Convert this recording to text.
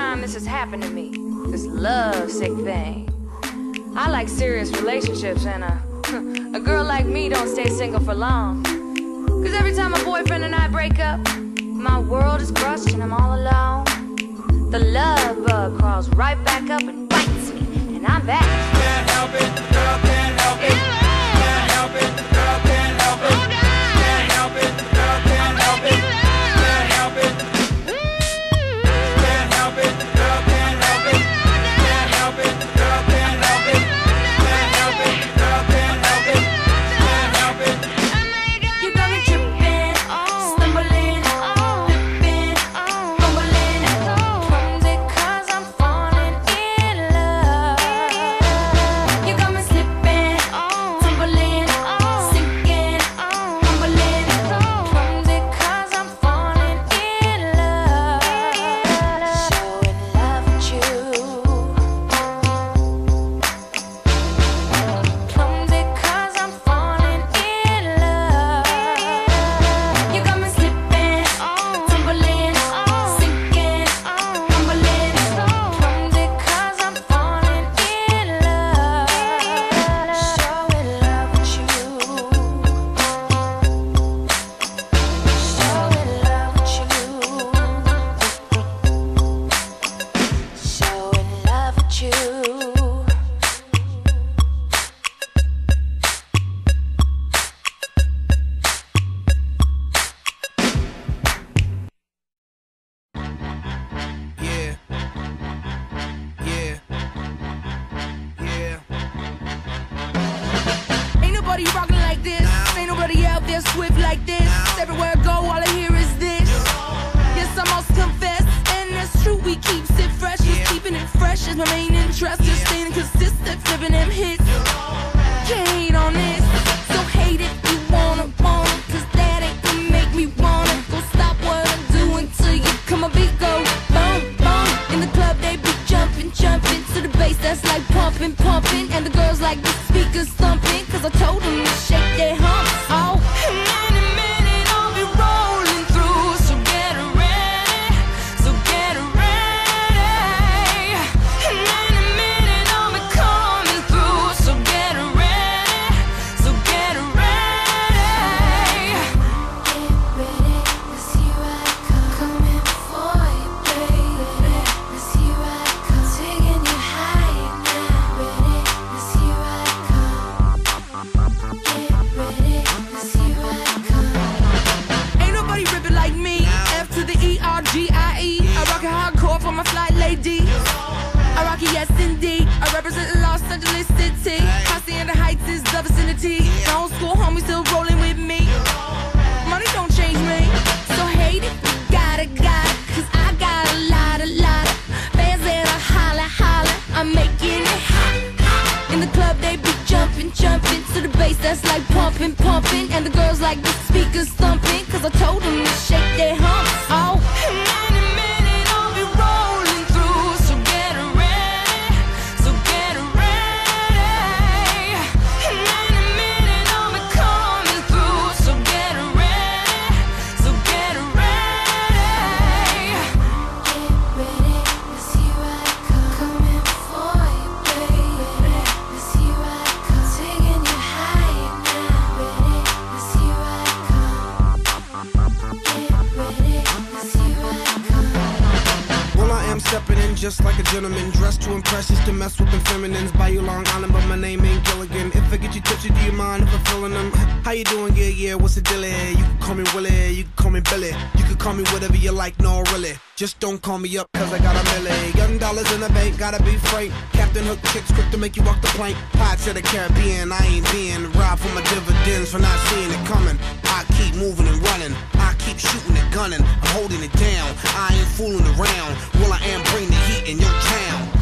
time this has happened to me. This love sick thing. I like serious relationships, and a girl like me don't stay single for long. Cause every time my boyfriend and I break up, my world is crushed and I'm all alone. The love bug crawls right back up and bites me, and I'm back. Can't help it, girl, can't help it. Can't help it, girl, can't help it. Can't help it, girl, can't help it. Can't help it. Can't help it, girl, can't help it. Can't help it, girl, can't help it. Can't help it, girl, can't help it. Can't help it. You got me tripping, stumbling, flipping, fumbling. Clumsy 'cause I'm falling in love. You got me slipping, tumbling, sinking, humbling. Clumsy 'cause I'm falling in love. Showing love with you. Clumsy 'cause I'm falling in love. You got me slipping, tumbling, sinking, humbling. Clumsy 'cause I'm falling in love. Showing love with you. Showing love with you. Showing love with you. Yeah. Yeah. Yeah. Ain't nobody rockin' like this. Ain't nobody out there swift like this. Everywhere I go, all I hear is this. Yes, I must confess, and that's true. We keeps it fresh, just keeping it fresh is my main interest. Just staying consistent, flipping them hits. Can't hate on this, so hate it. You wanna, cause that ain't gonna make me wanna go stop what I'm doing till you come a beat go boom, boom. In the club, they be jumping, jumping to the bass that's like pumping, pumping. And the girls like the speakers thumping, cause I told them to shake their humps. Oh, and in a minute I'll be rolling through, so get ready, so get ready. And in a minute I'll be coming through, so get ready, so get ready. Get ready, 'cause here I come, coming for you, baby. 'Cause here I come, taking you higher now. Ready, 'cause here I come. Get ready, 'cause here I come. Ain't nobody ripping like me. F to the E-R-G-I-E. I rock it hardcore for my flight lady. I rock it, yes indeed. I represent Los Angeles City. Hacienda Heights is the vicinity. My old school homies still rolling with me. Money don't change me, so hate it, got it, 'cause I got a lot of fans that I holla, holla. I'm making it hot, hot. In the club, they be jumping, jumping to the bass that's like pumping, pumping. And the girls like the speakers thumping, 'cause I told them to shake their humps. Oh, and in a minute I'll be rolling through, so get ready, so get ready. And in a minute I'll be coming through, so get ready, so get ready. Get ready, 'cause here I come, coming for you, baby. 'Cause here I come, taking you higher now. Ready, 'cause here I come. Get ready, 'cause here I come. Well, I am stepping in just like a gentleman, dressed to impress, just to mess with the feminines. Buy you Long Island, but my name ain't Gilligan. If I get you tipsy, do you mind if I'm filling them? How you doing? Yeah, yeah, what's the deal? You can call me Willie, you can call me Billy, you can call me whatever you like, no really. Just don't call me up, 'cause I got a milli. $11 in the bank, gotta be frank. Captain Hook chicks quick to make you walk the plank. Pirates of the Caribbean, I ain't being robbed for my dividends for not seeing it coming. I keep moving and running, I keep shooting and gunning. I'm holding it down, I ain't fooling around. Well, I am bringing the heat in your town.